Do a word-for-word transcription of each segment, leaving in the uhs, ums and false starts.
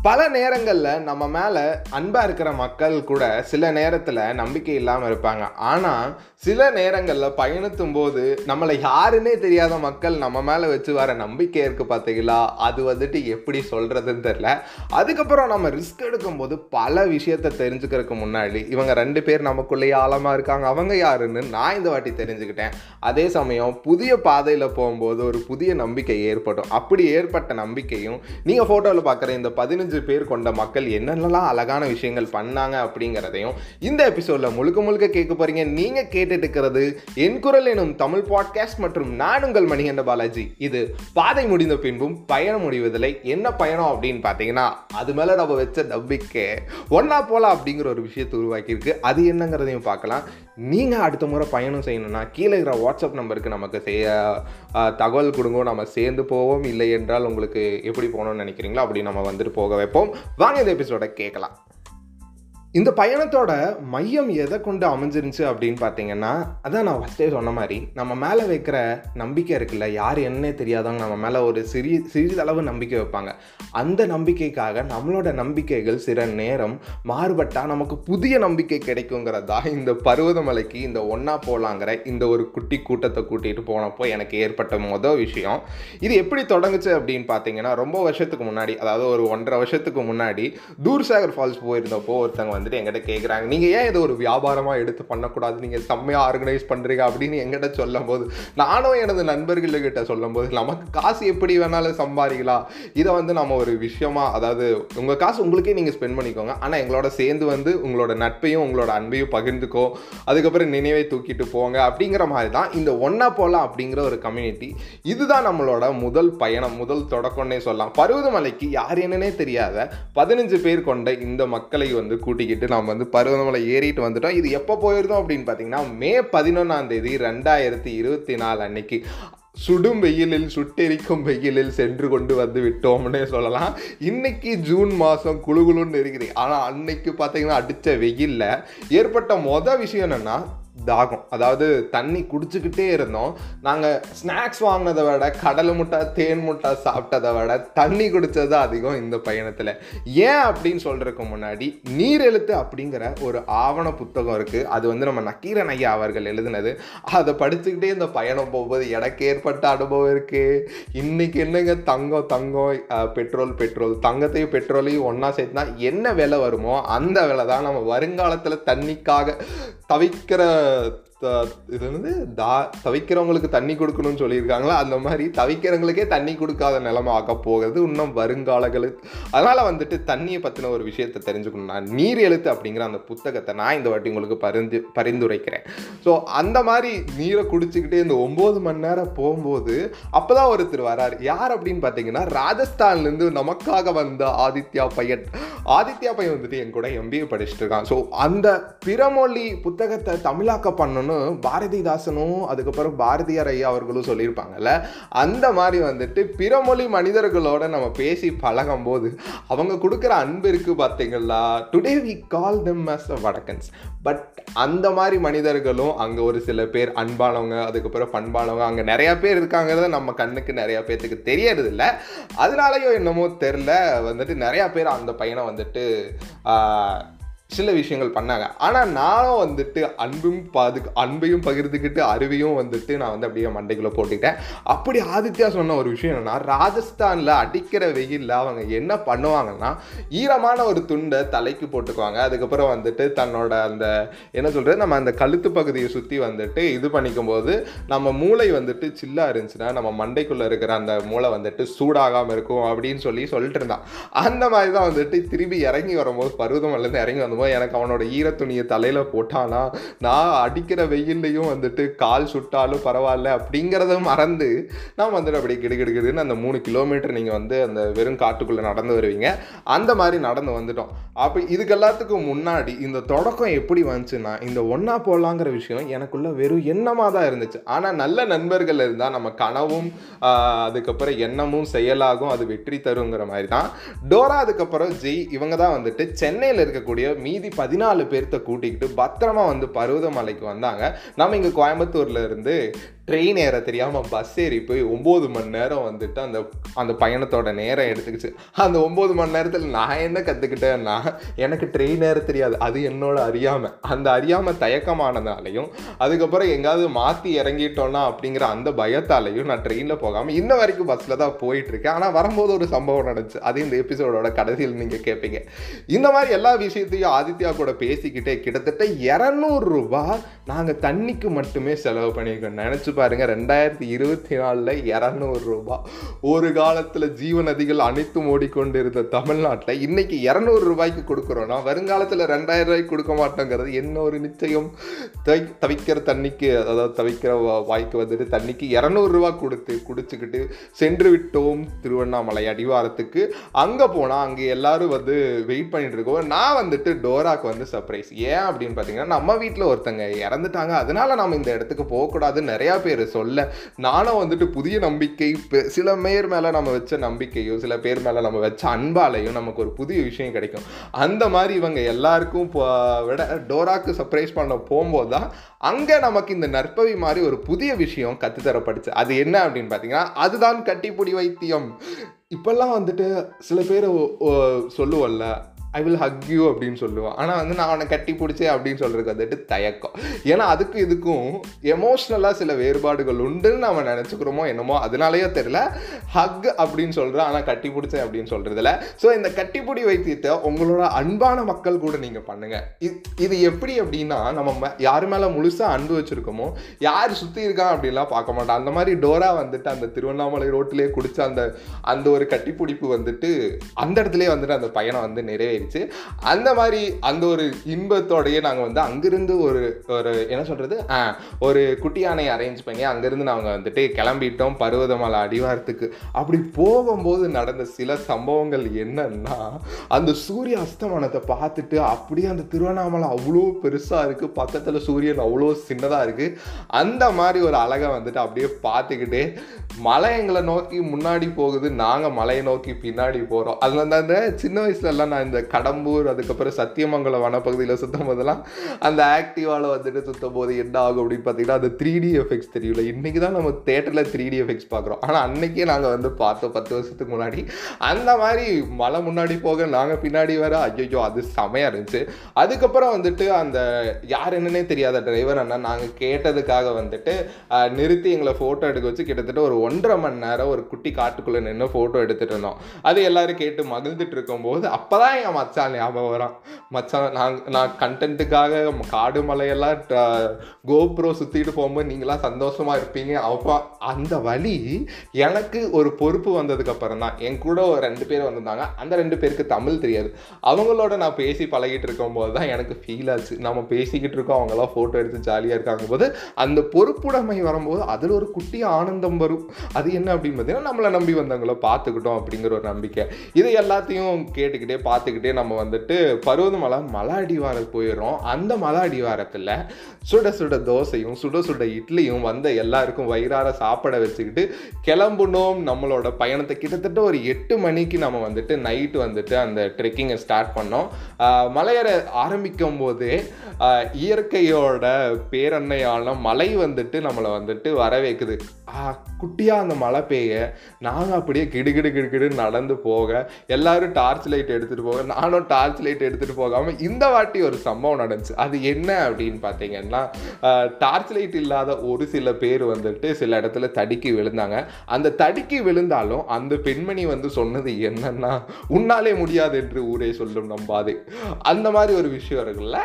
பல நேரங்களில் நம்ம மேலே அன்பாக இருக்கிற மக்கள் கூட சில நேரத்தில் நம்பிக்கை இல்லாமல் இருப்பாங்க. ஆனால் சில நேரங்களில் பயணித்தும் போது நம்மளை யாருன்னே தெரியாத மக்கள் நம்ம மேலே வச்சு வர நம்பிக்கை இருக்குது பார்த்தீங்களா, அது வந்துட்டு எப்படி சொல்கிறதுன்னு தெரில. அதுக்கப்புறம் நம்ம ரிஸ்க் எடுக்கும்போது பல விஷயத்தை தெரிஞ்சுக்கிறதுக்கு முன்னாடி இவங்க ரெண்டு பேர் நமக்குள்ளேயே ஆழமாக இருக்காங்க, அவங்க யாருன்னு நான் இந்த வாட்டி தெரிஞ்சுக்கிட்டேன். அதே சமயம் புதிய பாதையில் போகும்போது ஒரு புதிய நம்பிக்கை ஏற்படும். அப்படி ஏற்பட்ட நம்பிக்கையும் நீங்கள் ஃபோட்டோவில் பார்க்குற இந்த பதினஞ்சு பேர் கொண்ட மக்கள் என்னென்னலாம் அழகான விஷயங்கள் பண்ணாங்க அப்படிங்கிறதையும் இந்த எபிசோடில் முழுக்க முழுக்க கேட்க போறீங்க. நீங்கள் கேட்டுட்டு இருக்கிறது என் குரல் எனும் தமிழ் பாட்காஸ்ட் மற்றும் நான் உங்கள் மணிகண்ட பாலாஜி. இது பாதை முடிந்த பின்பும் பயணம் முடிவதில்லை. என்ன பயணம் அப்படின்னு பார்த்தீங்கன்னா, அது மேலே நம்ம வச்ச நம்பிக்கை ஒன்னா போலாம் அப்படிங்கிற ஒரு விஷயத்தை உருவாக்கியிருக்கு. அது என்னங்கிறதையும் பார்க்கலாம். நீங்கள் அடுத்த முறை பயணம் செய்யணும்னா கீழே இருக்கிற வாட்ஸ்அப் நம்பருக்கு நமக்கு செய்ய தகவல் கொடுங்க, நம்ம சேர்ந்து போவோம். இல்லை என்றால் உங்களுக்கு எப்படி போகணும்னு நினைக்கிறீங்களோ அப்படி நம்ம வந்துட்டு போக வைப்போம். வாங்க இந்த எபிசோட கேட்கலாம். இந்த பயணத்தோட மையம் எதை கொண்டு அமைஞ்சிருந்துச்சு அப்படின்னு பார்த்தீங்கன்னா, அதான் நான் ஃபஸ்ட்டே சொன்ன மாதிரி நம்ம மேலே வைக்கிற நம்பிக்கை இருக்குல்ல, யார் என்னன்னே தெரியாதவங்க நம்ம மேலே ஒரு சிறிய சிறிதளவு நம்பிக்கை வைப்பாங்க. அந்த நம்பிக்கைக்காக நம்மளோட நம்பிக்கைகள் சில நேரம் மாறுபட்டால் நமக்கு புதிய நம்பிக்கை கிடைக்குங்கிறது தான் இந்த பருவதமலைக்கு இந்த ஒன்னா போலாங்கிற இந்த ஒரு குட்டி கூட்டத்தை கூட்டிகிட்டு போனப்போ எனக்கு ஏற்பட்ட மொதல் விஷயம். இது எப்படி தொடங்குச்சு அப்படின்னு பார்த்தீங்கன்னா, ரொம்ப வருஷத்துக்கு முன்னாடி, அதாவது ஒரு ஒன்றரை வருஷத்துக்கு முன்னாடி தூர்சாகர் ஃபால்ஸ் போயிருந்தப்போ ஒருத்தங்க வந்துட்டு எங்கிட்ட கேட்குறாங்க, நீங்கள் ஏன் இதை ஒரு வியாபாரமாக எடுத்து பண்ணக்கூடாது, நீங்கள் செம்மையாக ஆர்கனைஸ் பண்ணுறீங்க அப்படின்னு எங்கிட்ட சொல்லும் போது, நானும் எனது நண்பர்கள்கிட்ட சொல்லும் போது, நமக்கு காசு எப்படி வேணாலும் சம்பாதிக்கலாம், இதை வந்து நம்ம ஒரு விஷயமா, அதாவது உங்கள் காசு உங்களுக்கே நீங்கள் ஸ்பெண்ட் பண்ணிக்கோங்க, ஆனால் எங்களோட சேர்ந்து வந்து உங்களோட நட்பையும் உங்களோட அன்பையும் பகிர்ந்துக்கோ, அதுக்கப்புறம் நினைவை தூக்கிட்டு போங்க அப்படிங்கிற மாதிரி தான் இந்த ஒன்னா போலாம் அப்படிங்கிற ஒரு கம்யூனிட்டி. இதுதான் நம்மளோட முதல் பயணம், முதல் தொடக்கம்னே சொல்லலாம். பருவதமலைக்கு யார் என்னன்னே தெரியாத பதினஞ்சு பேர் கொண்ட இந்த மக்களை வந்து கூட்டிக்கிட்டு நாம் வந்து பருவதமலை ஏறிட்டு வந்துட்டோம். இது எப்போ போயிருந்தோம் அப்படின்னு பார்த்தீங்கன்னா, மே பதினொன்றாம் தேதி ரெண்டாயிரத்தி இருபத்தி நாலு அன்னைக்கு சுடும் வெயிலில் சுட்டெரிக்கும் வெயிலில் சென்று கொண்டு வந்து விட்டோம்னே சொல்லலாம். இன்னைக்கு ஜூன் மாதம் குளுகுளுன்னு இருக்குது. ஆனால் அன்னைக்கு பார்த்தீங்கன்னா அடித்த வெயிலில் ஏற்பட்ட மொதல் விஷயம் என்னென்னா தாகம். அதாவது தண்ணி குடிச்சுக்கிட்டே இருந்தோம். நாங்கள் ஸ்நாக்ஸ் வாங்கினதை விட கடலை முட்டை தேன் முட்டை சாப்பிட்டதை விட தண்ணி குடித்தது அதிகம் இந்த பயணத்தில். ஏன் அப்படின்னு சொல்கிறதுக்கு முன்னாடி நீர் எழுத்து அப்படிங்கிற ஒரு ஆவண புத்தகம் இருக்குது. அது வந்து நம்ம நக்கீரன் ஐயா அவர்கள் எழுதினது. அதை படிச்சுக்கிட்டே இந்த பயணம் போகும்போது எனக்கு ஏற்பட்ட அனுபவம் இருக்குது. இன்றைக்கி என்னங்க தங்கம் தங்கம் பெட்ரோல் பெட்ரோல் தங்கத்தையும் பெட்ரோலையும் ஒன்றா சேர்த்துனா என்ன விலை வருமோ அந்த விலை தான் நம்ம வருங்காலத்தில் தண்ணிக்காக தவிக்கிற இது வந்து தா தவிக்கிறவங்களுக்கு தண்ணி கொடுக்கணும்னு சொல்லியிருக்காங்களா, அந்த மாதிரி தவிக்கிறவங்களுக்கே தண்ணி கொடுக்காத நிலைமை ஆக போகிறது இன்னும் வருங்காலங்களுக்கு. அதனால் வந்துட்டு தண்ணியை பற்றின ஒரு விஷயத்தை தெரிஞ்சுக்கணும்னா நீர் எழுத்து அப்படிங்கிற அந்த புத்தகத்தை நான் இந்த வாட்டி உங்களுக்கு பரிந்து பரிந்துரைக்கிறேன். ஸோ அந்த மாதிரி நீரை குடிச்சிக்கிட்டே இந்த ஒம்பது மணி நேரம் போகும்போது அப்போ தான் ஒருத்தர் வராரு. யார் அப்படின்னு பார்த்தீங்கன்னா, ராஜஸ்தான்லேருந்து நமக்காக வந்த ஆதித்யா பையன். ஆதித்யா பையன் வந்துட்டு என் கூட எம்பிஏ படிச்சுட்டு இருக்கான். ஸோ அந்த பிறமொழி புத்தகத்தை தமிழாக்க பண்ணணும் பாரதிதாசனும் அதுக்கப்புறம் பாரதியார் ஐயா அவர்களும் சொல்லியிருப்பாங்கல்ல, அந்த மாதிரி வந்துட்டு பிறமொழி மனிதர்களோட நம்ம பேசி பழகும் போது அவங்க கொடுக்குற அன்பு இருக்கு பார்த்தீங்களா. Today we call them as வடக்கன்ஸ். பட் அந்த மாதிரி மனிதர்களும் அங்கே ஒரு சில பேர் அன்பானவங்க, அதுக்கப்புறம் பண்பானவங்க அங்கே நிறையா பேர் இருக்காங்கிறத நம்ம கண்ணுக்கு நிறையா பேர்த்துக்கு தெரியறது இல்லை. அதனாலயோ என்னமோ தெரில வந்துட்டு நிறையா பேர் அந்த பையனை வந்துட்டு சில விஷயங்கள் பண்ணாங்க. ஆனால் நானும் வந்துட்டு அன்பும் பாது அன்பையும் பகிர்ந்துக்கிட்டு அருவியும் வந்துட்டு நான் வந்து அப்படியே மண்டைக்குள்ளே போட்டுக்கிட்டேன். அப்படி ஆதித்யா சொன்ன ஒரு விஷயம் என்னென்னா, ராஜஸ்தானில் அடிக்கிற வெயிலில் அவங்க என்ன பண்ணுவாங்கன்னா, ஈரமான ஒரு துண்டை தலைக்கு போட்டுக்குவாங்க. அதுக்கப்புறம் வந்துட்டு தன்னோட அந்த என்ன சொல்கிறது, நம்ம அந்த கழுத்து பகுதியை சுற்றி வந்துட்டு இது பண்ணிக்கும் போது நம்ம மூளை வந்துட்டு சில்லாக இருந்துச்சுன்னா நம்ம மண்டைக்குள்ளே இருக்கிற அந்த மூளை வந்துட்டு சூடாகாமல் இருக்கும் அப்படின்னு சொல்லி சொல்லிட்டு இருந்தான். அந்த மாதிரி தான் வந்துட்டு திரும்பி இறங்கி வரும்போது பருவதமலையிலேருந்து இறங்கி வந்தபோது எனக்கு அவனோட ஈரத்துணியை தலையில் போட்டானா, நான் அடிக்கிற வெயில்லையும் வந்துட்டு கால் சுட்டாலும் பரவாயில்ல அப்படிங்கிறத மறந்து நான் வந்துட்டு அப்படி கிடுகிடுகிடுன்னு அந்த மூணு கிலோமீட்டர் நீங்கள் வந்து அந்த வெறும் காட்டுக்குள்ளே நடந்து வருவீங்க, அந்த மாதிரி நடந்து வந்துட்டோம். அப்போ இதுக்கு எல்லாத்துக்கும் முன்னாடி இந்த தொடக்கம் எப்படி வந்துச்சுன்னா, இந்த ஒன்னா போலாங்கிற விஷயம் எனக்குள்ள வெறும் எண்ணமாக தான் இருந்துச்சு. ஆனால் நல்ல நண்பர்கள் இருந்தால் நம்ம கனவும் அதுக்கப்புறம் எண்ணமும் செயலாகும், அது வெற்றி தருங்கிற மாதிரி தான். டோரா அதுக்கப்புறம் ஜெய் இவங்க தான் வந்துட்டு சென்னையில் இருக்கக்கூடிய மீதி பதினாலு பேர்த்த கூட்டிக்கிட்டு பத்திரமா வந்து பருவதமலைக்கு வந்தாங்க. நம்ம இங்கே கோயம்புத்தூர்ல இருந்து ட்ரெயின் ஏற தெரியாமல் பஸ் ஏறி போய் ஒம்பது மணி நேரம் வந்துட்டு அந்த அந்த பயணத்தோட நேரம் எடுத்துக்கிச்சு. அந்த ஒம்பது மணி நேரத்தில் நான் என்ன கற்றுக்கிட்டேன்னா, எனக்கு ட்ரெயின் ஏற தெரியாது, அது என்னோட அறியாமல். அந்த அறியாமல் தயக்கமானதாலையும் அதுக்கப்புறம் எங்கேயாவது மாற்றி இறங்கிட்டோன்னா அப்படிங்கிற அந்த பயத்தாலையும் நான் ட்ரெயினில் போகாமல் இன்ன வரைக்கும் பஸ்ஸில் தான் போயிட்டுருக்கேன். ஆனால் வரும்போது ஒரு சம்பவம் நடந்துச்சு, அது இந்த எபிசோடோட கடைசியில் நீங்கள் கேட்பீங்க. இந்த மாதிரி எல்லா விஷயத்தையும் ஆதித்யா கூட பேசிக்கிட்டே கிட்டத்தட்ட இரநூறு ரூபா நாங்கள் தண்ணிக்கு மட்டுமே செலவு பண்ணியிருக்கோம். நினச்சி பாருங்க, ரெண்டாயிரத்தி இருபத்தி நாலில் இரநூறு ரூபா. ஒரு காலத்தில் ஜீவநதிகள் அனைத்தும் ஓடிக்கொண்டு இருந்த தமிழ்நாட்டில் இன்னைக்கு இரநூறு ரூபாய்க்கு கொடுக்குறோன்னா வருங்காலத்தில் ரெண்டாயிரம் ரூபாய்க்கு கொடுக்க மாட்டோங்கிறது என்ன ஒரு நிச்சயம்? தவிக்கிற தண்ணிக்கு, அதாவது தவிக்கிற வாய்க்கு வந்துட்டு தண்ணிக்கு இரநூறு ரூபா கொடுத்து குடிச்சுக்கிட்டு சென்று விட்டோம் திருவண்ணாமலை அடிவாரத்துக்கு. அங்கே போனால் அங்கே எல்லாரும் வந்து வெயிட் பண்ணிட்டு இருக்கோம். நான் வந்துட்டு டோராக்கு வந்து சர்ப்ரைஸ். ஏன் அப்படின்னு பார்த்தீங்கன்னா, நம்ம வீட்டில் ஒருத்தங்க இறந்துட்டாங்க, அதனால நம்ம இந்த இடத்துக்கு போகக்கூடாதுன்னு நிறையா பேர் சொல்ல, நானும் வந்துட்டு புதிய நம்பிக்கை, சில பேர் மேலே நம்ம வச்ச நம்பிக்கையும் சில பேர் மேலே நம்ம வச்ச அன்பாலையும் நமக்கு ஒரு புதிய விஷயம் கிடைக்கும். அந்த மாதிரி இவங்க எல்லாருக்கும் விட டோராக்கு சர்ப்ரைஸ் பண்ண போகும்போது தான் அங்கே நமக்கு இந்த நற்பவி மாதிரி ஒரு புதிய விஷயம் கற்றுத்தரப்படுச்சு. அது என்ன அப்படின்னு பார்த்தீங்கன்னா, அதுதான் கட்டிப்புடி வைத்தியம். இப்போல்லாம் வந்துட்டு சில பேர் சொல்லுவோம்ல, ஐ வில் ஹக் யூ அப்படின்னு சொல்லுவான். ஆனால் வந்து நான் அவனை கட்டி பிடிச்சேன் அப்படின்னு சொல்கிறதுக்கு வந்துட்டு தயக்கம். ஏன்னா அதுக்கும் இதுக்கும் எமோஷ்னலாக சில வேறுபாடுகள் உண்டுன்னு நம்ம நினச்சிக்கிறோமோ என்னமோ, அதனாலேயோ தெரியல ஹக் அப்படின்னு சொல்கிறேன், ஆனால் கட்டி பிடிச்சேன் அப்படின்னு சொல்கிறதில்ல. ஸோ இந்த கட்டிப்பிடி வைத்தியத்தை உங்களோட அன்பான மக்கள் கூட நீங்கள் பண்ணுங்கள். இது எப்படி அப்படின்னா, நம்ம யார் மேலே முழுசாக அன்பு வச்சுருக்கோமோ, யார் சுற்றி இருக்கான் அப்படின்லாம் பார்க்க மாட்டோம். அந்த மாதிரி டோரா வந்துட்டு அந்த திருவண்ணாமலை ரோட்டிலே குடிச்ச அந்த அந்த ஒரு கட்டிப்பிடிப்பு வந்துட்டு அந்த இடத்துலேயே வந்துட்டு அந்த பயணம் வந்து நிறைவேறி. அந்த மாதிரி அந்த ஒரு இன்பத்தோடையே நாங்கள் வந்து அங்கிருந்து ஒரு ஒரு என்ன சொல்றது ஒரு குட்டி யானை அரேஞ்ச் பண்ணி அங்கிருந்து நாங்கள் வந்துட்டு கிளம்பிட்டோம் பருவதமலை அடிவாரத்துக்கு. அப்படி போகும்போது நடந்த சில சம்பவங்கள் என்னன்னா, அந்த சூரிய அஸ்தமனத்தை பார்த்துட்டு அப்படியே அந்த திருவண்ணாமலை அவ்வளோ பெருசாக இருக்கு, பக்கத்தில் சூரியன் அவ்வளோ சின்னதாக இருக்கு. அந்த மாதிரி ஒரு அழகை வந்துட்டு அப்படியே பார்த்துக்கிட்டே மலை எங்களை நோக்கி முன்னாடி போகுது, நாங்கள் மலையை நோக்கி பின்னாடி போகிறோம். அதில் அந்த சின்ன வயசுலலாம் நான் இந்த கடம்பூர் அதுக்கப்புறம் சத்தியமங்கலம் வனப்பகுதியில் சுற்றும் போதெல்லாம் அந்த ஆக்டிவாவில் வந்துட்டு சுற்றும் போது என்ன ஆகும் அப்படின்னு பார்த்தீங்கன்னா, அந்த த்ரீ டி எஃபெக்ட்ஸ் தெரியல. இன்றைக்கி தான் நம்ம தேட்டரில் த்ரீ டி எஃபெக்ட்ஸ் பார்க்குறோம், ஆனால் அன்றைக்கே நாங்கள் வந்து பார்த்தோம் பத்து வருஷத்துக்கு முன்னாடி. அந்த மாதிரி மலை முன்னாடி போக நாங்கள் பின்னாடி வர, ஐயோ அது செமையாக இருந்துச்சு. அதுக்கப்புறம் வந்துட்டு அந்த யார் என்னன்னே தெரியாத டிரைவர் அண்ணா நாங்கள் கேட்டதுக்காக வந்துட்டு நிறுத்தி எங்களை ஃபோட்டோ எடுக்க வச்சு கிட்டத்தட்ட ஒரு ஒன்றரை மணி நேரம் ஒரு குட்டி காட்டுக்குள்ளே நின்று ஃபோட்டோ எடுத்துகிட்டு இருந்தோம். அது எல்லோரும் கேட்டு மகிழ்ந்துட்டு இருக்கும்போது அப்போ தான் என் மச்சான் ஞாபகம் வரான். மச்சான் நான் நான் கண்டென்ட்டுக்காக காடு மலையெல்லாம் கோப்ரோ சுற்றிட்டு போகும்போது நீங்களாம் சந்தோஷமாக இருப்பீங்க. அப்போ அந்த வழி எனக்கு ஒரு பொறுப்பு வந்ததுக்கப்புறம் தான். என் கூட ஒரு ரெண்டு பேர் வந்திருந்தாங்க, அந்த ரெண்டு பேருக்கு தமிழ் தெரியாது. அவங்களோட நான் பேசி பழகிட்டு இருக்கும்போது தான் எனக்கு ஃபீல் ஆச்சு, நம்ம பேசிக்கிட்டு இருக்கோம், அவங்களாம் ஃபோட்டோ எடுத்து ஜாலியாக இருக்காங்க போது அந்த பொறுப்புடைமை வரும்போது அதில் ஒரு குட்டி ஆனந்தம் வரும். அது என்ன அப்படின்னு பார்த்தீங்கன்னா, நம்மளை நம்பி வந்தவங்கள பார்த்துக்கிட்டோம் அப்படிங்கிற ஒரு நம்பிக்கை. இது எல்லாத்தையும் கேட்டுக்கிட்டே பார்த்துக்கிட்டே நம்ம வந்துட்டு பருவதமலை மலை அடிவாரம் போயிடுறோம். அந்த மலை அடிவாரத்தில் சுட சுட தோசையும் சுட சுட இட்லியும் வந்த எல்லாருக்கும் வயிறார சாப்பிட வச்சுக்கிட்டு கிளம்புனோம் நம்மளோட பயணத்தை. கிட்டத்தட்ட ஒரு எட்டு மணிக்கு நம்ம வந்துட்டு நைட்டு வந்துட்டு அந்த ட்ரெக்கிங்கை ஸ்டார்ட் பண்ணோம். மலையேற ஆரம்பிக்கும் போதே இயற்கையோட பேரன்னையான மலை வந்துட்டு நம்மளை வந்துட்டு வர வைக்குது. குட்டியாக அந்த மழை பெய்ய நாங்கள் அப்படியே கிடுகிடு கிடுகிடு நடந்து போக, எல்லாரும் டார்ச் லைட் எடுத்துகிட்டு போக, நானும் டார்ச் லைட் எடுத்துகிட்டு போகாமல் இந்த வாட்டி ஒரு சம்பவம் நடந்துச்சு. அது என்ன அப்படின்னு பார்த்தீங்கன்னா, டார்ச் லைட் இல்லாத ஒரு சில பேர் வந்துட்டு சில இடத்துல தடுக்கி விழுந்தாங்க. அந்த தடுக்கி விழுந்தாலும் அந்த பெண்மணி வந்து சொன்னது என்னன்னா, உன்னாலே முடியாது என்று ஊரே சொல்லும் நம்பாது. அந்த மாதிரி ஒரு விஷயம் இருக்குல்ல,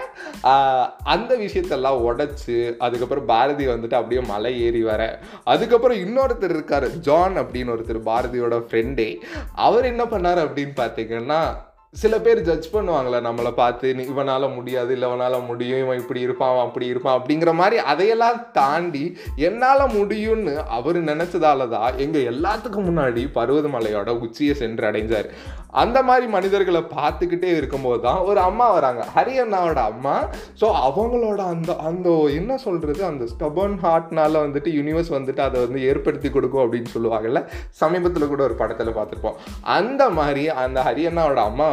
அந்த விஷயத்தெல்லாம் உடைச்சு அதுக்கப்புறம் பாரதி வந்துட்டு அப்படியே மலை ஏறி வர, அதுக்கப்புறம் இன்னொருத்தர் இருக்காரு ஜான் அப்படின்னு ஒருத்தர், பாரதியோட ஃப்ரெண்டே. அவர் என்ன பண்ணார் அப்படின்னு பார்த்தீங்கன்னா, சில பேர் ஜட்ஜ் பண்ணுவாங்களே நம்மளை பார்த்து, இவனால் முடியாது இல்லை இவனால் முடியும், இவன் இப்படி இருப்பான் அப்படி இருப்பான் அப்படிங்கிற மாதிரி. அதையெல்லாம் தாண்டி என்னால் முடியும்னு அவர் நினச்சதால தான் எங்கள் எல்லாத்துக்கும் முன்னாடி பருவதமலையோட உச்சியை சென்று அடைஞ்சார். அந்த மாதிரி மனிதர்களை பார்த்துக்கிட்டே இருக்கும்போது தான் ஒரு அம்மா வராங்க, ஹரி அண்ணாவோட அம்மா. ஸோ அவங்களோட அந்த அந்த என்ன சொல்கிறது, அந்த ஸ்டபர்ன் ஹார்ட்னால வந்துட்டு யூனிவர்ஸ் வந்துட்டு அதை வந்து ஏற்படுத்தி கொடுக்கும் அப்படின்னு சொல்லுவாங்கல்ல, சமீபத்தில் கூட ஒரு படத்தில் பார்த்துருப்போம். அந்த மாதிரி அந்த ஹரி அண்ணாவோட அம்மா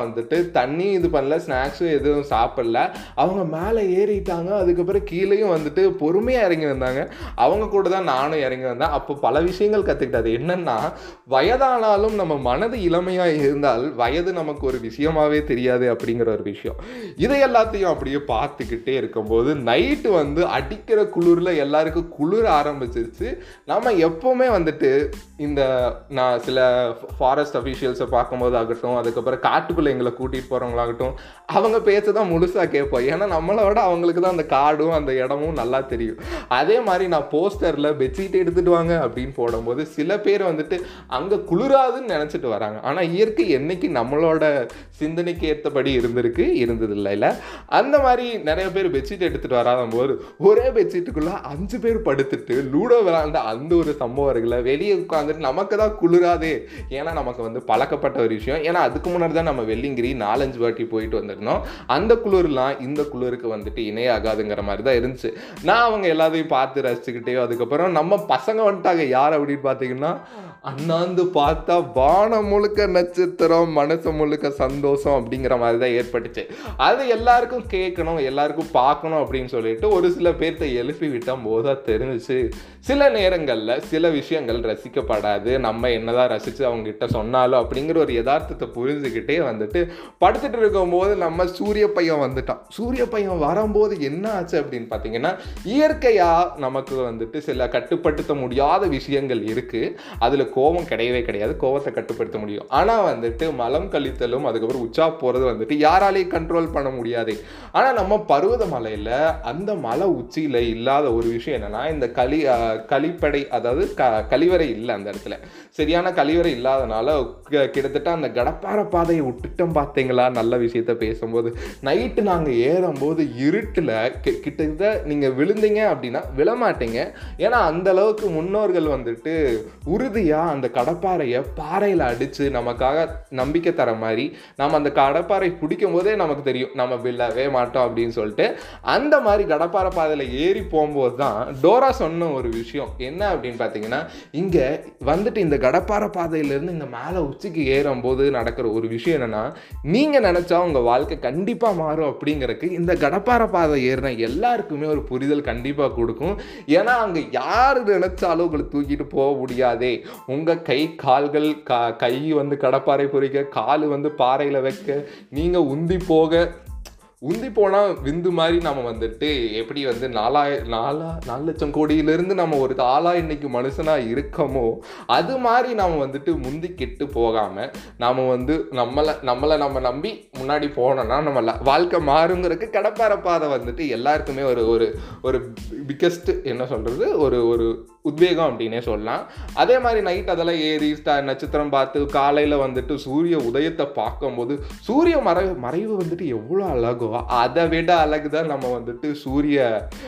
வந்துட்டு தண்ணி இது பண்ணல, ஸ்நாக்ஸும் எதுவும் சாப்பிடல. அவங்க மேலே ஏறிட்டாங்க. அதுக்கப்புறம் கீழேயும் வந்துட்டு பொறுமையாக இறங்கி வந்தாங்க. அவங்க கூட தான் நானும் இறங்கி வந்தேன். அப்போ பல விஷயங்கள் கற்றுக்கிட்டது. அது என்னன்னா, வயதானாலும் நம்ம மனது இளமையாக இருந்தால் வயது நமக்கு ஒரு விஷயமாவே தெரியாது அப்படிங்கிற ஒரு விஷயம். இதை எல்லாத்தையும் அப்படியே பார்த்துக்கிட்டே இருக்கும்போது நைட்டு வந்து அடிக்கிற குளிரில் எல்லாருக்கும் குளிர ஆரம்பிச்சிருச்சு. நம்ம எப்போவுமே வந்துட்டு இந்த நான் சில ஃபாரஸ்ட் அஃபீஷியல்ஸை பார்க்கும்போது ஆகட்டும், அதுக்கப்புறம் காட்டுக்குள்ளே எங்களை கூட்டிகிட்டு போகிறவங்களாகட்டும், அவங்க பேச்ச தான் முழுசாக கேட்போம். ஏன்னா நம்மளோட அவங்களுக்கு தான் அந்த காடும் அந்த இடமும் நல்லா தெரியும். அதே மாதிரி நான் போஸ்டரில் பெட்ஷீட் எடுத்துகிட்டு வாங்க அப்படின்னு போடும்போது சில பேர் வந்துட்டு அங்கே குளிராதுன்னு நினச்சிட்டு வராங்க. ஆனால் இயற்கை என்னைக்கு நம்மளோட சிந்தனைக்கு ஏற்றபடி இருந்திருக்கு இருந்ததில்லை இல்லை. அந்த மாதிரி நிறைய பேர் பெட்ஷீட் எடுத்துகிட்டு வராத போது ஒரே பெட்ஷீட்டுக்குள்ளே அஞ்சு பேர் படுத்துட்டு லூடோ விளாண்ட அந்த ஒரு சம்பவம் இருக்குல்ல. வெளியே உட்காந்துட்டு நமக்கு தான் குளிராதே, ஏன்னா நமக்கு வந்து பழக்கப்பட்ட ஒரு விஷயம். ஏன்னா அதுக்கு முன்னாடி தான் நம்ம வெள்ளிங்கிரி நாலஞ்சு வாட்டி போயிட்டு வந்திருந்தோம். அந்த குளிர்லாம் இந்த குளிருக்கு வந்துட்டு இணையாகாதுங்கிற மாதிரி தான் இருந்துச்சு. நான் அவங்க எல்லாத்தையும் பார்த்து ரசிச்சுக்கிட்டே, அதுக்கப்புறம் நம்ம பசங்க வந்துட்டாங்க. யார் அப்படின்னு பார்த்தீங்கன்னா, அண்ணாந்து பார்த்தா வானம் முழுக்க நட்சத்திரம், மனசு முழுக்க சந்தோஷம் அப்படிங்கிற மாதிரி தான் ஏற்பட்டுச்சு. அது எல்லாருக்கும் கேட்கணும், எல்லாருக்கும் பார்க்கணும் அப்படின்னு சொல்லிட்டு ஒரு சில பேர்த்த எழுப்பி விட்ட போது தான் தெரிஞ்சிச்சு, சில நேரங்களில் சில விஷயங்கள் ரசிக்கப்படாது. நம்ம என்னதான் ரசித்து அவங்ககிட்ட சொன்னாலும் அப்படிங்கிற ஒரு யதார்த்தத்தை புரிஞ்சுக்கிட்டே வந்துட்டு படுத்துட்டு இருக்கும்போது நம்ம சூரிய பையன் வந்துட்டான். சூரிய பையன் வரும்போது என்ன ஆச்சு அப்படின்னு பார்த்தீங்கன்னா, இயற்கையாக நமக்கு வந்துட்டு சில கட்டுப்படுத்த முடியாத விஷயங்கள் இருக்குது. அதில் கோபம் கிடையவே கிடையாது. கோபத்தை கட்டுப்படுத்த முடியும். ஆனால் வந்துட்டு மலம் கழித்தலும் அதுக்கப்புறம் உச்சா போகிறது வந்துட்டு யாராலையும் கண்ட்ரோல் பண்ண முடியாது. ஆனால் நம்ம பருவத மலையில் அந்த மலை உச்சியில் இல்லாத ஒரு விஷயம் என்னென்னா, இந்த களி கழிப்படை, அதாவது க கழிவறை இல்லை அந்த இடத்துல. சரியான கழிவறை இல்லாதனால கிட்டத்தட்ட அந்த கடப்பார பாதையை விட்டுட்டோம். பார்த்தீங்களா நல்ல விஷயத்த பேசும்போது. நைட்டு நாங்கள் ஏறும்போது இருட்டில் கிட்டத்தட்ட நீங்கள் விழுந்தீங்க அப்படின்னா விழமாட்டீங்க. ஏன்னா அந்த அளவுக்கு முன்னோர்கள் வந்துட்டு உறுதியாக அந்த கடப்பாறையை பாறையில் அடித்து நமக்காக நம்பிக்கை தர மாதிரி நம்ம அந்த கடப்பாறை பிடிக்கும் போதே நமக்கு தெரியும் நம்ம விழவே மாட்டோம் அப்படின்னு சொல்லிட்டு. அந்த மாதிரி கடப்பாறை பாதையில் ஏறி போகும்போது தான் டோரா சொன்ன ஒரு விஷயம் என்ன அப்படின்னு பார்த்தீங்கன்னா, இங்கே வந்துட்டு இந்த கடப்பாறை பாதையிலேருந்து இந்த மேலே உச்சிக்கு ஏறும்போது நடக்கிற ஒரு விஷயம் என்னென்னா, நீங்கள் நினச்சா உங்கள் வாழ்க்கை கண்டிப்பாக மாறும் அப்படிங்கிறதுக்கு இந்த கடப்பாறை பாதை ஏறின எல்லாருக்குமே ஒரு புரிதல் கண்டிப்பாக கொடுக்கும். ஏன்னா அங்கே யார் நினைச்சாலும் உங்களை தூக்கிட்டு போக முடியாதே. உங்கள் கை கால்கள் கா கை வந்து கடப்பாறை பொறிக்க, கால் வந்து பாறையில் வைக்க, நீங்கள் உந்தி போக, உந்தி போனால் விந்து மாதிரி நம்ம வந்துட்டு எப்படி வந்து நாலாய நாலா நாலு லட்சம் கோடியிலிருந்து நம்ம ஒரு ஆளா இன்னைக்கு மனுஷனாக இருக்கமோ, அது மாதிரி நம்ம வந்துட்டு முந்தி கெட்டு போகாமல் நாம் வந்து நம்மளை நம்மளை நம்ம நம்பி முன்னாடி போனோம்னா நம்ம வாழ்க்கை மாறுங்கிறதுக்கு கடப்பாறை பாதை வந்துட்டு எல்லாருக்குமே ஒரு ஒரு ஒரு பிக்கஸ்ட் என்ன சொல்கிறது ஒரு ஒரு உத்வேகம் அப்படின்னே சொல்லலாம். அதே மாதிரி நைட் அதெல்லாம் ஏறி நட்சத்திரம் பார்த்து காலையில் வந்துட்டு சூரிய உதயத்தை பார்க்கும்போது சூரிய மறைவு மறைவு வந்துட்டு எவ்வளோ அழகோ அதை விட அழகு தான் நம்ம வந்துட்டு சூரிய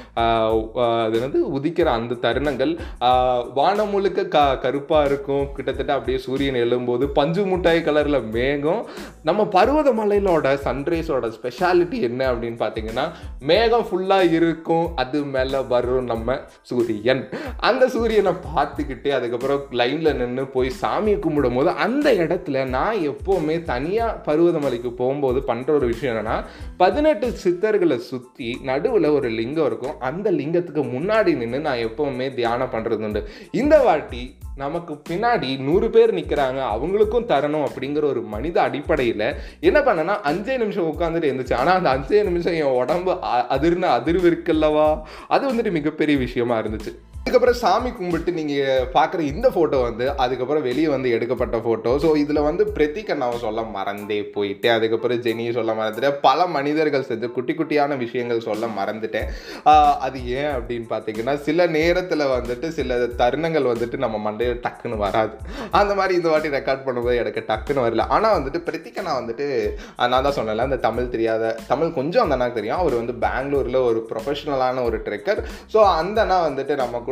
அது வந்து உதிக்கிற அந்த தருணங்கள். வானம் முழுக்க க கருப்பாக இருக்கும். கிட்டத்தட்ட அப்படியே சூரியன் எழும்போது பஞ்சு முட்டாய் கலரில் மேகம். நம்ம பருவத மலையிலோட சன்ரைஸோட ஸ்பெஷாலிட்டி என்ன அப்படின்னு பார்த்தீங்கன்னா, மேகம் ஃபுல்லாக இருக்கும், அது மேலே வரும் நம்ம சூரியன். அந்த சூரியனை பார்த்துக்கிட்டே அதுக்கப்புறம் லைனில் நின்று போய் சாமியை கும்பிடும் போது அந்த இடத்துல நான் எப்போவுமே தனியாக பருவதமலைக்கு போகும்போது பண்ணுற ஒரு விஷயம் என்னென்னா, பதினெட்டு சித்தர்களை சுற்றி நடுவில் ஒரு லிங்கம் இருக்கும். அந்த லிங்கத்துக்கு முன்னாடி நின்று நான் எப்போவுமே தியானம் பண்ணுறது உண்டு. இந்த வாட்டி நமக்கு பின்னாடி நூறு பேர் நிற்கிறாங்க, அவங்களுக்கும் தரணும் அப்படிங்கிற ஒரு மனித அடிப்படையில் என்ன பண்ணேன்னா, அஞ்சே நிமிஷம் உட்காந்துட்டு இருந்துச்சு. ஆனால் அந்த அஞ்சே நிமிஷம் என் உடம்பு அதிர்ன அதிர்வு இருக்குல்லவா, அது வந்துட்டு மிகப்பெரிய விஷயமா இருந்துச்சு. அதுக்கப்புறம் சாமி கும்பிட்டு நீங்கள் பார்க்குற இந்த ஃபோட்டோ வந்து அதுக்கப்புறம் வெளியே வந்து எடுக்கப்பட்ட ஃபோட்டோ. ஸோ இதில் வந்து பிரதீக் அண்ணாவை சொல்ல மறந்தே போயிட்டு, அதுக்கப்புறம் ஜெனியை சொல்ல மறந்துட்டேன், பல மனிதர்கள் செஞ்ச குட்டி குட்டியான விஷயங்கள் சொல்ல மறந்துட்டேன். அது ஏன் அப்படின்னு பார்த்தீங்கன்னா, சில நேரத்தில் வந்துட்டு சில தருணங்கள் வந்துட்டு நம்ம மண்டையில் டக்குன்னு வராது. அந்த மாதிரி இந்த வாட்டி ரெக்கார்ட் பண்ணும்போது எனக்கு டக்குன்னு வரல. ஆனால் வந்துட்டு பிரதீக் அண்ணா வந்துட்டு நான் தான் சொன்னேன்ல, அந்த தமிழ் தெரியாத தமிழ் கொஞ்சம் அந்த அண்ணாக்கு தெரியும். அவர் வந்து பெங்களூரில் ஒரு ப்ரொஃபஷனலான ஒரு ட்ரெக்கர். ஸோ அந்த அண்ணா வந்துட்டு நம்ம கூட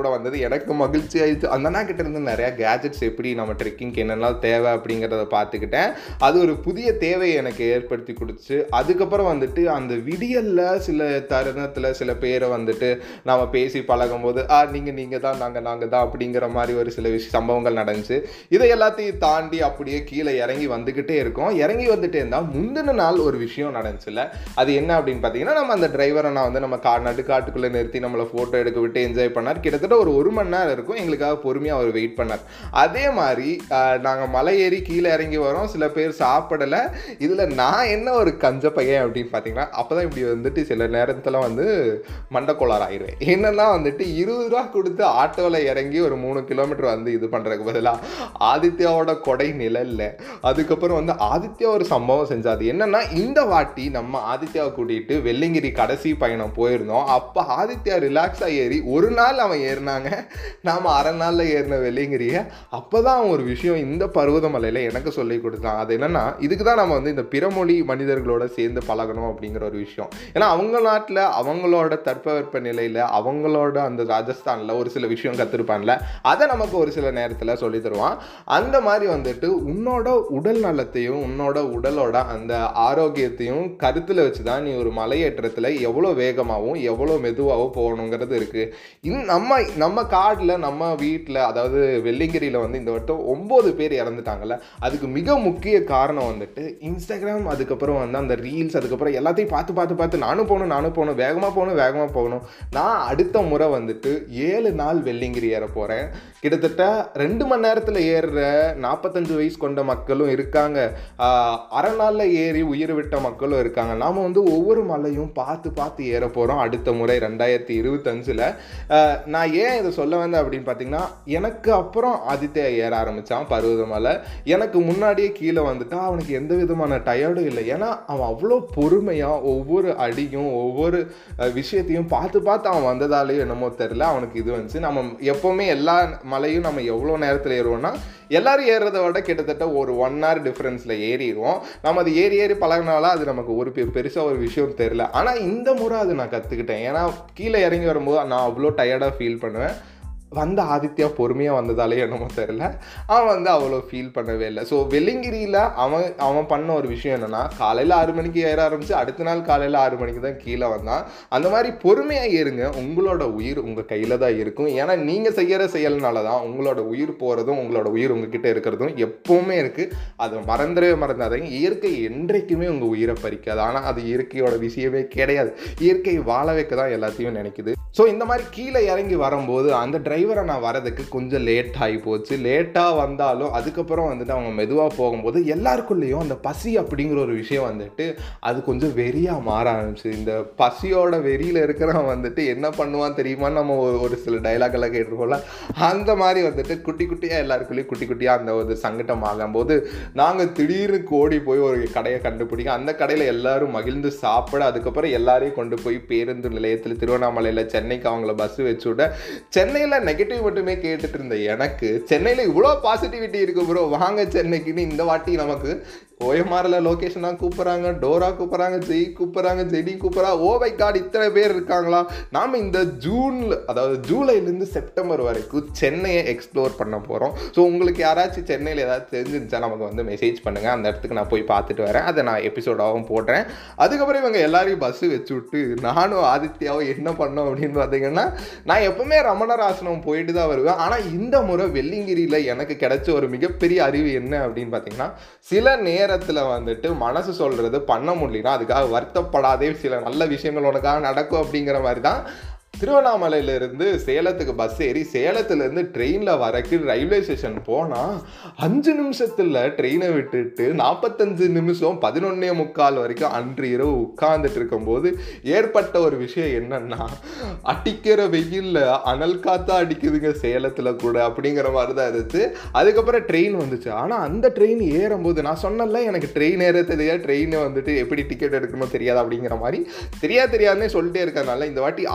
கூட வந்தது. எனக்கு மகிழ்ச்சி ஆயிடுச்சு. அந்த அண்ணா கிட்ட இருந்து நிறையா கேஜெட்ஸ் எப்படி நம்ம ட்ரெக்கிங்க்கு என்னெல்லாம் தேவை அப்படிங்கிறத பார்த்துக்கிட்டேன். அது ஒரு புதிய தேவையை எனக்கு ஏற்படுத்தி கொடுத்துச்சு. அதுக்கப்புறம் வந்துட்டு அந்த விடியலில் சில தருணத்தில் சில பேரை வந்துட்டு நாம் பேசி பழகும் போது ஆ நீங்கள் நீங்கள் தான் நாங்கள் நாங்கள் தான் அப்படிங்கிற மாதிரி ஒரு சில விஷய சம்பவங்கள் நடந்துச்சு. இதை எல்லாத்தையும் தாண்டி அப்படியே கீழே இறங்கி வந்துக்கிட்டே இருக்கோம். இறங்கி வந்துட்டே இருந்தால் முந்தின நாள் ஒரு விஷயம் நடந்துச்சுல்ல, அது என்ன அப்படின்னு பார்த்தீங்கன்னா, நம்ம அந்த டிரைவரை நான் வந்து நம்ம கா நடுக்காட்டுக்குள்ளே நிறுத்தி நம்மளை ஃபோட்டோ எடுக்க விட்டு என்ஜாய் பண்ணார். கிட்டத்தட்ட ஒரு ஒரு மணி நேரம் இருக்கும். எங்களுக்காக பொறுமையாக அவர் வெயிட் பண்ணார். அதே மாதிரி நாங்கள் மலை ஏறி கீழே இறங்கி வரோம். சில பேர் சாப்பிடலை. இதில் நான் என்ன ஒரு கஞ்ச பையன் அப்படின்னு பார்த்தீங்கன்னா, அப்போ தான் இப்படி வந்துட்டு சில நேரத்தில் வந்து மண்டக்கோளார் ஆயிடுவேன். என்னென்னா வந்துட்டு இருபது ரூபா கொடுத்து ஆட்டோவில் இறங்கி ஒரு மூணு கிலோமீட்டர் வந்து இது பண்ணுறதுக்கு பதிலாக ஆதித்யாவோட கொடை நிழல்ல அதுக்கப்புறம் வந்து ஆதித்யா ஒரு சம்பவம் செஞ்சாது. என்னென்னா, இந்த வாட்டி நம்ம ஆதித்யாவை கூட்டிகிட்டு வெள்ளிங்கிரி கடைசி பயணம் போயிருந்தோம். அப்போ ஆதித்யா ரிலாக்ஸாக ஏறி ஒரு நாள் அவன் ஏறினாங்க, நாம் அரை நாளில் ஏறின வெள்ளிங்கிரியை. அப்போ தான் ஒரு விஷயம் இந்த பருவதமலையில் எனக்கு சொல்லி கொடுத்தான். அது என்னென்னா, இதுக்கு தான் நம்ம வந்து இந்த பிறமொழி மனிதர்களோட சேர்ந்து பழகணும் அப்படிங்கிற ஒரு விஷயம். ஏன்னா அவங்க நாட்டில் அவங்களோட தட்பவெப்ப நிலையில் அவங்களோட அந்த ராஜஸ்தானில் ஒரு சில விஷயம் கற்றுருப்பான்ல, அதை நமக்கு ஒரு சில நேரத்தில் சொல்லி தருவான். அந்த மாதிரி வந்துட்டு உன்னோட உடல் நலத்தையும் உன்னோட உடலோட அந்த ஆரோக்கியத்தையும் கருத்தில் வச்சு தான் நீ ஒரு மலையேற்றத்தில் எவ்வளோ வேகமாகவும் எவ்வளோ மெதுவாகவும் போகணுங்கிறது இருக்குது. இன் நம்ம நம்ம காடில் நம்ம வீட்டில் அதாவது வெள்ளிங்கிரியில் வந்து இந்த வட்டம் ஒம்பது பேர் இறந்துட்டாங்கல்ல, அதுக்கு மிக முக்கிய காரணம் வந்துட்டு இன்ஸ்டாகிராம், அதுக்கப்புறம் வந்து அந்த ரீல்ஸ், அதுக்கப்புறம் எல்லாத்தையும் பார்த்து பார்த்து பார்த்து நானும் போகணும் நானும் போகணும் வேகமாக போகணும் வேகமாக போகணும். நான் அடுத்த முறை வந்துட்டு ஏழு நாள் வெள்ளிங்கிரி ஏற போகிறேன். கிட்டத்தட்ட ரெண்டு மணி நேரத்தில் ஏறுற நாற்பத்தஞ்சு வயசு கொண்ட மக்களும் இருக்காங்க, அரை நாளில் ஏறி உயிர் விட்ட மக்களும் இருக்காங்க. நாம் வந்து ஒவ்வொரு மலையும் பார்த்து பார்த்து ஏற போகிறோம் அடுத்த முறை ரெண்டாயிரத்தி இருபத்தஞ்சில். நான் ஏன் இதை சொல்ல வந்தேன் அப்படின்னு பார்த்தீங்கன்னா, எனக்கு அப்புறம் ஆதித்யா ஏற ஆரம்பித்தான் பருவதமலை. எனக்கு முன்னாடியே கீழே வந்துட்டா அவனுக்கு எந்த விதமான டயர்டும் இல்லை. ஏன்னா அவன் அவ்வளோ பொறுமையாக ஒவ்வொரு அடியும் ஒவ்வொரு விஷயத்தையும் பார்த்து பார்த்து அவன் வந்ததாலேயும் என்னமோ தெரில அவனுக்கு இது வந்துச்சு. நம்ம எப்போவுமே எல்லா மலையும் நம்ம எவ்வளோ நேரத்தில் ஏறுவோம்னா, எல்லோரும் ஏறுறதை விட கிட்டத்தட்ட ஒரு ஒன் ஹவர் டிஃப்ரென்ஸில் ஏறிடுவோம். நம்ம அது ஏறி ஏறி பழகினாலும் அது நமக்கு ஒரு பெருசாக ஒரு விஷயம் தெரில. ஆனால் இந்த முறை அது நான் கற்றுக்கிட்டேன். ஏன்னா கீழே இறங்கி வரும்போது நான் அவ்வளோ டயர்டாக ஃபீல் பண்ணுவேன். வந்த ஆதித்யா பொறுமையாக வந்ததாலே என்னமோ தெரில, அவன் வந்து அவ்வளோ ஃபீல் பண்ணவே இல்லை. ஸோ வெள்ளிங்கிரியில் அவன் அவன் பண்ண ஒரு விஷயம் என்னென்னா, காலையில் ஆறு மணிக்கு ஏற ஆரம்பித்து அடுத்த நாள் காலையில் ஆறு மணிக்கு தான் கீழே வந்தான். அந்த மாதிரி பொறுமையாக ஏறுங்க. உங்களோட உயிர் உங்கள் கையில் தான் இருக்கும். ஏன்னா நீங்கள் செய்கிற செயல்னால தான் உங்களோட உயிர் போகிறதும் உங்களோட உயிர் உங்ககிட்ட இருக்கிறதும் எப்போவுமே இருக்குது. அதை மறந்துடவே மறந்தாதீங்க. இயற்கை என்றைக்குமே உங்கள் உயிரை பறிக்காது. ஆனால் அது இயற்கையோட விஷயமே கிடையாது. இயற்கை வாழ வைக்க தான் எல்லாத்தையும் நினைக்குது. ஸோ இந்த மாதிரி கீழே இறங்கி வரும்போது அந்த டிரைவரை நான் வரதுக்கு கொஞ்சம் லேட் ஆகி போச்சு. லேட்டாக வந்தாலும் அதுக்கப்புறம் வந்துட்டு அவங்க மெதுவாக போகும்போது எல்லாருக்குள்ளேயும் அந்த பசி அப்படிங்கிற ஒரு விஷயம் வந்துட்டு அது கொஞ்சம் வெறியாக மாற ஆரம்பிச்சு. இந்த பசியோட வெறியில் இருக்கிறவன் வந்துட்டு என்ன பண்ணுவான் தெரியுமான்னு நம்ம ஒரு சில டைலாக்கெல்லாம் கேட்டிருக்கோம்ல, அந்த மாதிரி வந்துட்டு குட்டி குட்டியாக எல்லாருக்குள்ளேயும் குட்டி குட்டியாக அந்த ஒரு சங்கடம் ஆகும்போது நாங்கள் திடீர்னு கோடி போய் ஒரு கடையை கண்டுபிடிக்க, அந்த கடையில் எல்லாரும் மகிழ்ந்து சாப்பிட, அதுக்கப்புறம் எல்லாரையும் கொண்டு போய் பேருந்து நிலையத்தில் திருவண்ணாமலையில் சென்னைக்கு அவங்கள பஸ் வச்சு விட, சென்னையில் நெகட்டிவ் மட்டுமே கேட்டுட்டு இருந்த எனக்கு சென்னையில் இவ்வளோ பாசிட்டிவிட்டி இருக்கு ப்ரோ, வாங்க சென்னைக்குன்னு இந்த வாட்டி நமக்கு ஓஎம்ஆரில் லொக்கேஷனாக கூப்பிட்றாங்க, டோரா கூப்பிட்றாங்க, ஜெய் கூப்பிட்றாங்க, ஜெடி கூப்பிட்றா. ஓ மை காட், இத்தனை பேர் இருக்காங்களா. நாம் இந்த ஜூனில் அதாவது ஜூலைலேருந்து செப்டம்பர் வரைக்கும் சென்னையை எக்ஸ்ப்ளோர் பண்ண போகிறோம். ஸோ உங்களுக்கு யாராச்சும் சென்னையில் ஏதாவது தெரிஞ்சிருந்துச்சா நமக்கு வந்து மெசேஜ் பண்ணுங்கள். அந்த இடத்துக்கு நான் போய் பார்த்துட்டு வரேன். அதை நான் எபிசோடாகவும் போடுறேன். அதுக்கப்புறம் இவங்க எல்லாரையும் பஸ்ஸு வச்சு விட்டு நானும் ஆதித்யாவும் என்ன பண்ணோம் அப்படின்னு பார்த்தீங்கன்னா, நான் எப்பவுமே ரமணராசனம் போயிட்டு தான் வருவேன். ஆனால் இந்த முறை வெள்ளிங்கிரியில் எனக்கு கிடைச்ச ஒரு மிகப்பெரிய அறிவு என்ன அப்படின்னு பார்த்தீங்கன்னா, சில நேரம் நேரத்தில் வந்துட்டு மனசு சொல்கிறது பண்ண முடியலனா அதுக்காக வருத்தப்படாதே, சில நல்ல விஷயங்கள் உனக்காக நடக்கும் அப்படிங்கிற மாதிரி தான் திருவண்ணாமலையிலேருந்து சேலத்துக்கு பஸ் ஏறி சேலத்துலேருந்து ட்ரெயினில் வரக்கு ரயில்வே ஸ்டேஷன் போனால் அஞ்சு நிமிஷத்தில் ட்ரெயினை விட்டுட்டு நாற்பத்தஞ்சு நிமிஷம் பதினொன்னே முக்கால் வரைக்கும் அன்று இரவு உட்கார்ந்துட்டு இருக்கும்போது ஏற்பட்ட ஒரு விஷயம் என்னன்னா, அடிக்கிற வெயிலில் அனல் காத்தா அடிக்குதுங்க சேலத்தில் கூட அப்படிங்கிற மாதிரி தான் இருந்துச்சு. அதுக்கப்புறம் ட்ரெயின் வந்துச்சு. ஆனால் அந்த ட்ரெயின் ஏறும்போது நான் சொன்னல எனக்கு ட்ரெயின் ஏற தெரியாது, ட்ரெயினை வந்துட்டு எப்படி டிக்கெட் எடுக்கணும் தெரியாது அப்படிங்கிற மாதிரி தெரியாது தெரியாதுன்னே சொல்லிட்டே இருக்கிறதுனால இந்த வாட்டி ஆதித்யா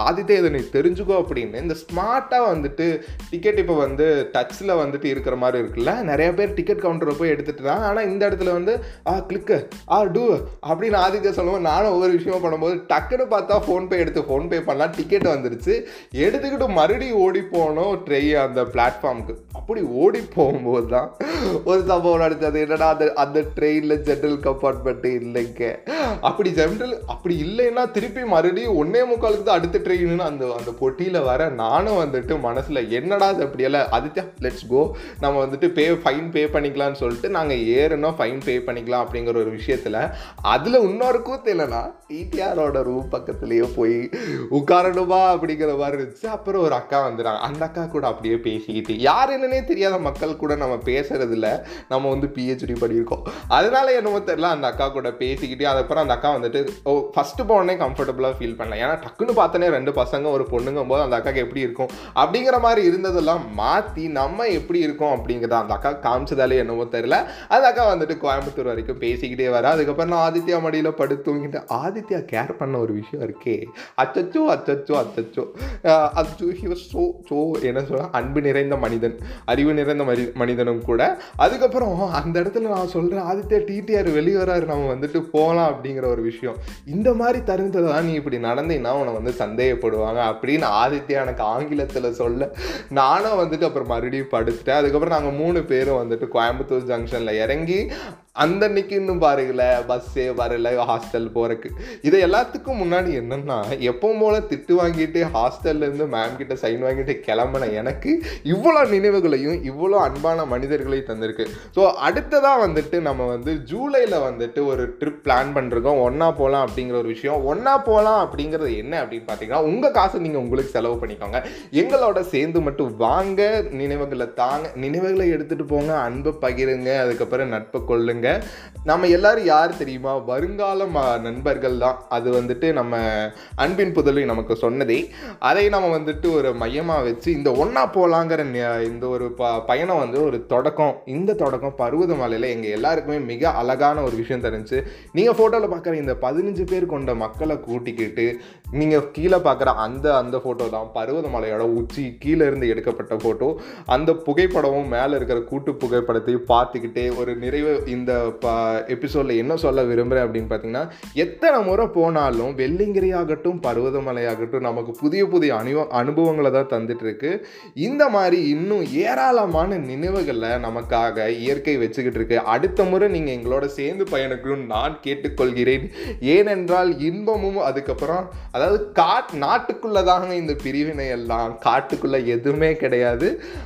நீ தெரிஞ்சுக்கோ அப்படின்னு இந்த ஸ்மார்ட்டாக வந்துட்டு டிக்கெட் இப்போ வந்து டச்சில் வந்துட்டு இருக்கிற மாதிரி இருக்குல்ல, நிறைய பேர் டிக்கெட் கவுண்டரை போய் எடுத்துட்டு தான். ஆனால் இந்த இடத்துல வந்து ஆ கிளிக்கு ஆ டூ அப்படின்னு ஆதித்யா சொல்லுவோம். நானும் ஒவ்வொரு விஷயமா பண்ணும்போது டக்குன்னு பார்த்தா ஃபோன்பே எடுத்து ஃபோன்பே பண்ணலாம், டிக்கெட் வந்துருச்சு, எடுத்துக்கிட்டு மறுபடியும் ஓடி போனோம் ட்ரெயின் அந்த பிளாட்ஃபார்முக்கு. அப்படி ஓடி போகும்போது தான் ஒரு சம்பவம் நடந்தது. என்னடா அந்த அந்த ட்ரெயினில் ஜென்ரல் கம்பார்ட்மெண்ட்டு இல்லைங்க. அப்படி ஜென்ரல் அப்படி இல்லைன்னா திருப்பி மறுபடியும் ஒன்னே முக்காலுக்கு தான் அடுத்த ட்ரெயின்னு அந்த அந்த பொட்டியில் வர நானும் வந்துட்டு மனசில் என்னடா அது அப்படியெல்லாம் ஆதித்யா லெட்ஸ் கோ, நம்ம வந்துட்டு பே ஃபைன் பே பண்ணிக்கலாம்னு சொல்லிட்டு நாங்கள் ஏறணும், ஃபைன் பே பண்ணிக்கலாம் அப்படிங்கிற ஒரு விஷயத்தில். அதில் இன்னொரு கூத்து இல்லைன்னா டிடிஆரோட ரூம் பக்கத்துலேயே போய் உட்காரணுமா அப்படிங்கிற மாதிரி இருந்துச்சு. அப்புறம் ஒரு அக்கா வந்துடுறாங்க, அந்த அக்கா கூட அப்படியே பேசிக்கிட்டு யார் என்னன்னே தெரியாத மக்கள் கூட நம்ம பேசுறதில்ல, நம்ம வந்து பிஹெச்டி பண்ணியிருக்கோம், அதனால என்னமோ தெரியல அந்த அக்கா கூட பேசிக்கிட்டு அதுக்கப்புறம் அந்த அக்கா வந்துட்டு ஓ ஃபஸ்ட்டு போனே கம்ஃபர்டபுளாக ஃபீல் பண்ணல. ஏன்னா டக்குன்னு பார்த்தோன்னே ரெண்டு பசங்க ஒரு பொண்ணுங்கும் போது அந்த அக்காவுக்கு எப்படி இருக்கும் அப்படிங்கிற மாதிரி இருந்ததெல்லாம் மாற்றி நம்ம எப்படி இருக்கோம் அப்படிங்கிறத அந்த அக்கா காமிச்சதாலே என்னமோ தெரியல. அந்த அக்கா வந்துட்டு கோயம்புத்தூர் வரைக்கும் பேசிக்கிட்டே வர. அதுக்கப்புறம் நான் ஆதித்யா மடியில் படுத்து தூங்கிட்டு ஆதித்யா கேர் பண்ண ஒரு விஷயம் இருக்கே, அச்சச்சோ அச்சச்சோ அச்சச்சோ அச்சோ ஹி வாஸ் சோ சோ என்ன சொல்ல அன்பு நிறைந்த மனிதன், அறிவு நிறைந்த மனி மனிதனும் கூட. அதுக்கப்புறம் அந்த இடத்துல நான் சொல்கிறேன் ஆதித்யா டிடிஆர் வெளியே வராரு, நம்ம வந்துட்டு போகலாம் அப்படிங்கிற ஒரு விஷயம். இந்த மாதிரி தருணத்தை தான் நீ இப்படி நடந்தீங்கன்னா உன்னை வந்து சந்தேகப்படுவாங்க அப்படின்னு ஆதித்யா எனக்கு ஆங்கிலத்தில் சொல்ல நானும் வந்துட்டு அப்புறம் மறுபடியும் படுத்துட்டேன். அதுக்கப்புறம் நாங்கள் மூணு பேரும் வந்துட்டு கோயம்புத்தூர் ஜங்ஷனில் இறங்கி அந்த அன்னைக்கு இன்னும் பாருங்கள பஸ்ஸே வரல ஹாஸ்டல் போகிறக்கு. இதை எல்லாத்துக்கும் முன்னாடி என்னன்னா எப்பவும் போல திட்டு வாங்கிட்டு ஹாஸ்டல்லேருந்து மேம் கிட்ட சைன் வாங்கிட்டு கிளம்பின எனக்கு இவ்வளோ நினைவுகளையும் இவ்வளோ அன்பான மனிதர்களையும் தந்திருக்கு. ஸோ அடுத்ததாக வந்துட்டு நம்ம வந்து ஜூலையில் வந்துட்டு ஒரு ட்ரிப் பிளான் பண்ணிருக்கோம், ஒன்றா போகலாம் அப்படிங்கிற ஒரு விஷயம். ஒன்றா போகலாம் அப்படிங்கிறது என்ன அப்படின்னு பார்த்தீங்கன்னா உங்கள் காசு நீங்கள் உங்களுக்கு செலவு பண்ணிக்கோங்க, எங்களோட சேர்ந்து மட்டும் வாங்க, நினைவுகளை தாங்க, நினைவுகளை எடுத்துகிட்டு போங்க, அன்பை பகிருங்க, அதுக்கப்புறம் நட்பை கொள்ளுங்க. நம்ம எல்லாரும் யார் தெரியுமா, வருங்கால நண்பர்கள் தான். அது வந்துட்டு நம்ம அன்பின் புதல்வி நமக்கு சொன்னதே. அதை நம்ம வந்துட்டு ஒரு மையமாக வச்சு இந்த ஒன்றா போகலாங்கிற இந்த ஒரு ப பயணம் வந்து ஒரு தொடக்கம். இந்த தொடக்கம் பருவத மலையில் எங்கள் எல்லாருக்குமே மிக அழகான ஒரு விஷயம் தெரிஞ்சு. நீங்கள் ஃபோட்டோவில் பார்க்குற இந்த பதினஞ்சு பேர் கொண்ட மக்களை கூட்டிக்கிட்டு நீங்கள் கீழே பார்க்குற அந்த அந்த ஃபோட்டோ தான் பருவத மலையோட உச்சி கீழே இருந்து எடுக்கப்பட்ட ஃபோட்டோ. அந்த புகைப்படமும் மேலே இருக்கிற கூட்டு புகைப்படத்தையும் பார்த்துக்கிட்டே ஒரு நிறைவு இந்த எபிசோடில் என்ன சொல்ல விரும்புகிறேன் அப்படின்னு பார்த்தீங்கன்னா எத்தனை முறை போனாலும் வெள்ளிங்கிரி ஆகட்டும் பருவதமலை ஆகட்டும் நமக்கு புதிய புதிய அனுபவ அனுபவங்களை தான் தந்துட்டு இருக்கு. இந்த மாதிரி இன்னும் ஏராளமான நினைவுகளை நமக்காக இயற்கை வச்சுக்கிட்டு இருக்கு. அடுத்த முறை நீங்கள் எங்களோட சேர்ந்து பயணிக்கணும்னு நான் கேட்டுக்கொள்கிறேன். ஏனென்றால் இன்பமும் அதுக்கப்புறம் அதாவது காட் நாட்டுக்குள்ளே தாங்க இந்த பிரிவினை எல்லாம், காட்டுக்குள்ளே எதுவுமே கிடையாது.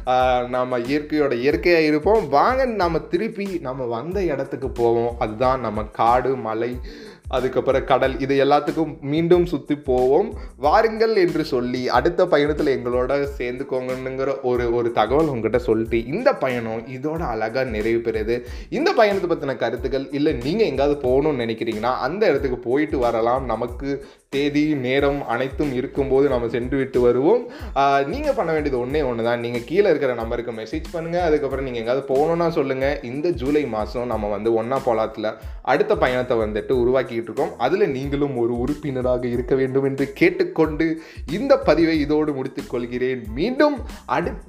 நம்ம இயற்கையோட இயற்கையாக இருப்போம். வாங்க நம்ம திருப்பி நம்ம வந்த இடத்துக்கு போவோம். அதுதான் நம்ம காடு மலை அதுக்கப்புறம் கடல், இது எல்லாத்துக்கும் மீண்டும் சுற்றி போவோம் வாருங்கள் என்று சொல்லி அடுத்த பயணத்தில் எங்களோட சேர்ந்துக்கோங்கன்னுங்கிற ஒரு ஒரு தகவல் உங்ககிட்ட சொல்லிட்டு இந்த பயணம் இதோட அழகாக நிறைவு பெறுது. இந்த பயணத்தை பற்றின கருத்துக்கள் இல்லை நீங்கள் எங்காவது போகணும்னு நினைக்கிறீங்கன்னா அந்த இடத்துக்கு போயிட்டு வரலாம். நமக்கு தேதி நேரம் அனைத்தும் இருக்கும்போது நம்ம சென்று விட்டு வருவோம். நீங்கள் பண்ண வேண்டியது ஒன்றே ஒன்று தான், நீங்கள் கீழே இருக்கிற நம்பருக்கு மெசேஜ் பண்ணுங்கள். அதுக்கப்புறம் நீங்கள் எங்காவது போகணுன்னா சொல்லுங்கள். இந்த ஜூலை மாதம் நம்ம வந்து ஒன்றா போலாத்தில் அடுத்த பயணத்தை வந்துட்டு உருவாக்கிட்டு இருக்கோம். அதில் நீங்களும் ஒரு உறுப்பினராக இருக்க வேண்டும் என்று கேட்டுக்கொண்டு இந்த பதிவை இதோடு முடித்துக் கொள்கிறேன். மீண்டும் அடுத்த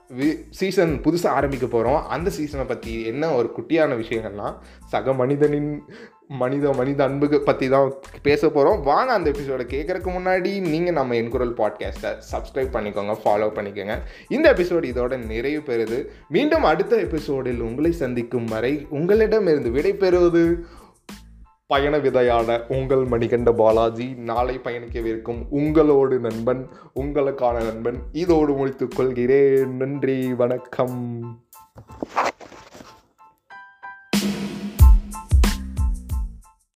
சீசன் புதுசாக ஆரம்பிக்க போகிறோம். அந்த சீசனை பற்றி என்ன ஒரு குட்டியான விஷயங்கள்லாம் சக மனிதனின் மனித மனித அன்புக்கு பற்றி தான் பேச போகிறோம். வாங்க அந்த எபிசோடை கேட்குறதுக்கு முன்னாடி நீங்கள் நம்ம என் குரல் பாட்காஸ்ட்டை சப்ஸ்கிரைப் பண்ணிக்கோங்க, ஃபாலோ பண்ணிக்கோங்க. இந்த எபிசோடு இதோட நிறைவு பெறுது. மீண்டும் அடுத்த எபிசோடில் உங்களை சந்திக்கும் வரை உங்களிடமிருந்து விடை பெறுவது பயண விதையான உங்கள் மணிகண்ட பாலாஜி. நாளை பயணிக்கவிருக்கும் உங்களோடு நண்பன், உங்களுக்கான நண்பன் இதோடு முடித்துக் கொள்கிறேன். நன்றி, வணக்கம்.